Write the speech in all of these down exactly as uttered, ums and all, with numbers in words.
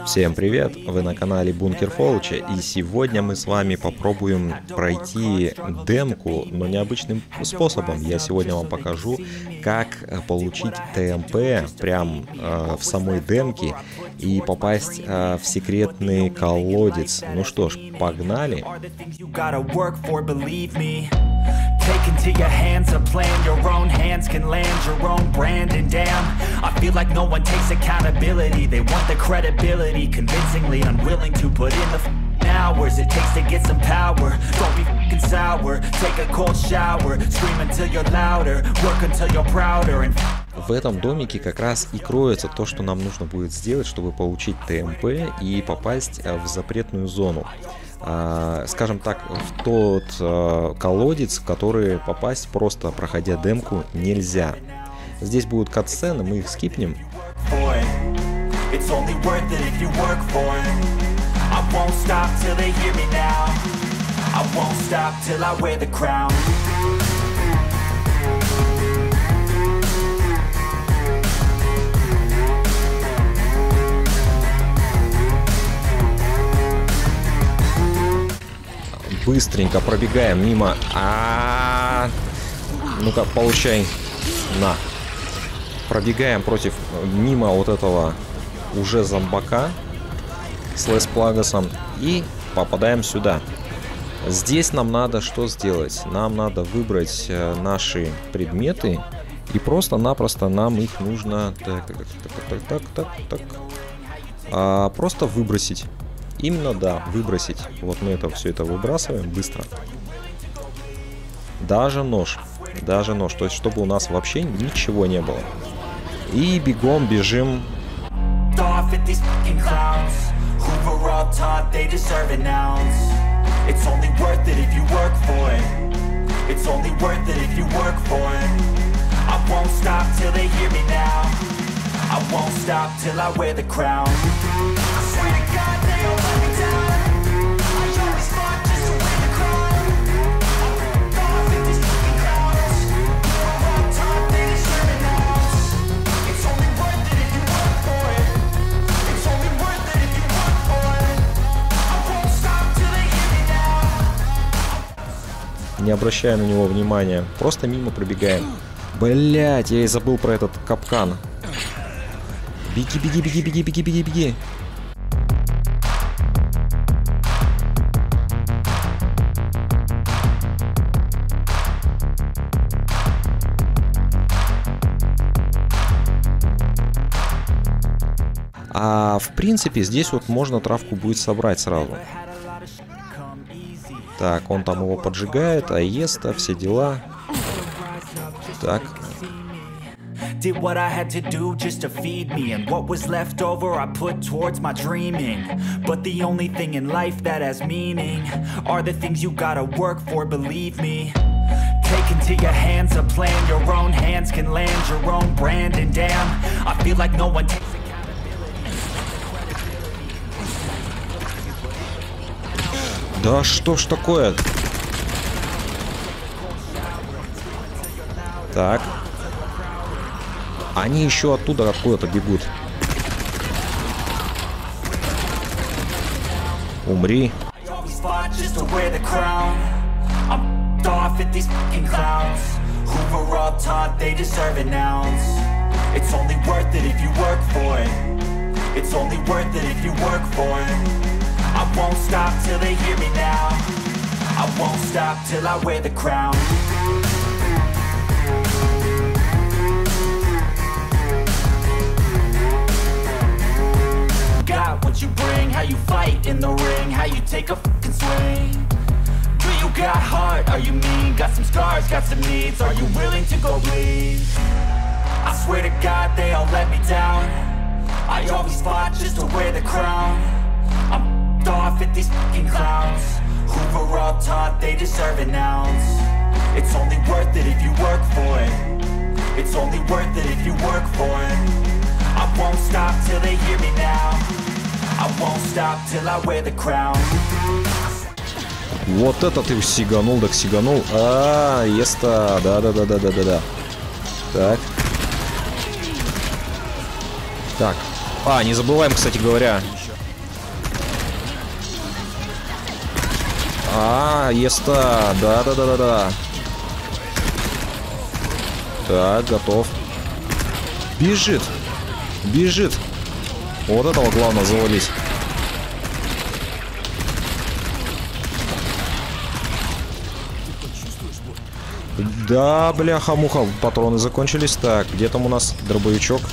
Всем привет! Вы на канале Бункер Фолча, и сегодня мы с вами попробуем пройти демку, но необычным способом. Я сегодня вам покажу, как получить ТМП прям э, в самой демке и попасть э, в секретный колодец. Ну что ж, погнали! Take into your hands a plan, your own hands can land your own brand. And damn, I feel like no one takes accountability. They want the credibility, convincingly unwilling to put in the f***ing hours it takes to get some power. Don't be f***ing sour, take a cold shower, scream until you're louder, work until you're prouder. And в этом домике как раз и кроется то, что нам нужно будет сделать, чтобы получить ТМП и попасть в запретную зону. Uh, скажем так, в тот uh, колодец, в который попасть просто проходя демку нельзя. Здесь будут катсцены, мы их скипнем. Быстренько пробегаем мимо. А, -а, -а. Ну-ка, получай. На. Пробегаем против мимо вот этого уже зомбака с Лес-Плагосом и попадаем сюда. Здесь нам надо что сделать? Нам надо выбрать наши предметы и просто-напросто нам их нужно так, так, так, так, так, так, а, просто выбросить. Именно, да, выбросить. Вот мы это все это выбрасываем быстро. Даже нож. Даже нож. То есть, чтобы у нас вообще ничего не было. И бегом бежим. Не обращая на него внимания, просто мимо пробегаем. Блять, я и забыл про этот капкан. Беги, беги, беги, беги, беги, беги, беги. А в принципе здесь вот можно травку будет собрать сразу. Так, он там его поджигает, аеста, все дела. Так. Did what I had to do just to feed me, and what was left over I put towards my dreaming. But the only thing in life that has meaning are the things you gotta work for, believe me. Take into your hands a plan, your own hands can land your own brand. And damn, I feel like no one takes Да что ж такое? Так. Они еще оттуда откуда-то бегут. Умри. I won't stop till they hear me now. I won't stop till I wear the crown. Got what you bring, how you fight in the ring, how you take a fucking swing. Do you got heart, are you mean? Got some scars, got some needs, are you willing to go bleed? I swear to God they all let me down. I always fought just to wear the crown. I'm off at these fucking clowns who were all taught they deserve an ounce. It's only worth it if you work for it. It's only worth it if you work for it. I won't stop till they hear me now. I won't stop till I wear the crown. Вот это ты сиганул, так сиганул. А, еста, да-да-да-да-да-да. Так. Так. А, не забываем, кстати говоря, А, еста. Да-да-да-да-да. Так, готов. Бежит. Бежит. Вот этого главное завалить. Да, бляха-муха, патроны закончились. Так, где там у нас дробовичок?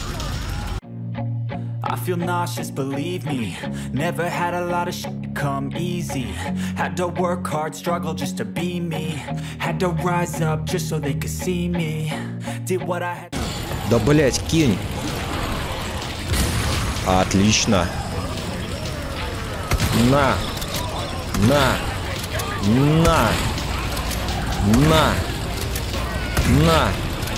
I feel nauseous, believe me. Never had a lot of shit come easy. Had to work hard, struggle just to be me. Had to rise up just so they could see me. Did what I had. Да, блять, кинь. Отлично. На. На. На. На. На.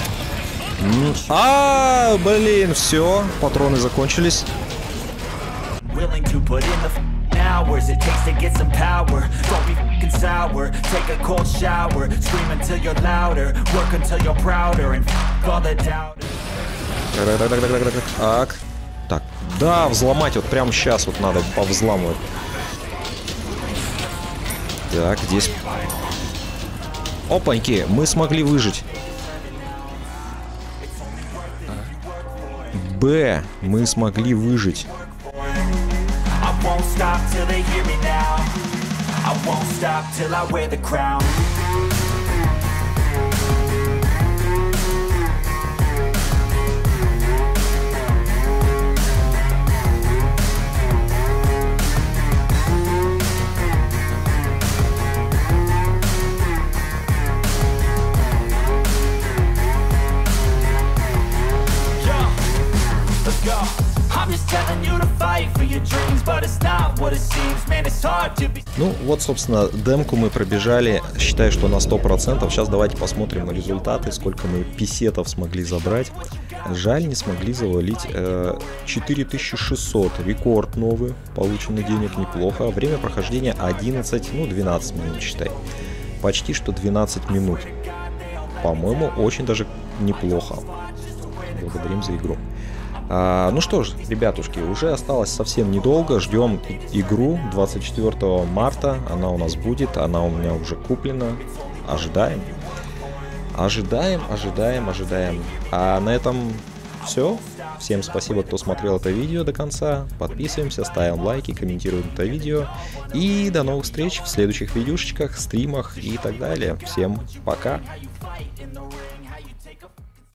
А, блин, все, патроны закончились. Willing to put in the hours it takes to get some power. Don't be fucking sour. Take a cold shower. Scream until you're louder. Work until you're prouder. And fuck all the doubters. Так, так, так, так, так, так, так. Так, да, взломать вот прямо сейчас вот надо повзламывать. Так, здесь. Опаньки, мы смогли выжить. Б, мы смогли выжить. I won't stop till they hear me now. I won't stop till I wear the crown. Ну, вот, собственно, демку мы пробежали, считаю, что на сто процентов. Сейчас давайте посмотрим результаты, сколько мы писетов смогли забрать. Жаль, не смогли завалить э, четыре тысячи шестьсот. Рекорд новый, получено денег неплохо. Время прохождения одиннадцать, ну, двенадцать минут, считай. Почти что двенадцать минут. По-моему, очень даже неплохо. Благодарим за игру. А, ну что ж, ребятушки, уже осталось совсем недолго. Ждем игру двадцать четвёртого марта. Она у нас будет, она у меня уже куплена. Ожидаем. Ожидаем, ожидаем, ожидаем. А на этом все. Всем спасибо, кто смотрел это видео до конца. Подписываемся, ставим лайки, комментируем это видео. И до новых встреч в следующих видюшечках, стримах и так далее. Всем пока.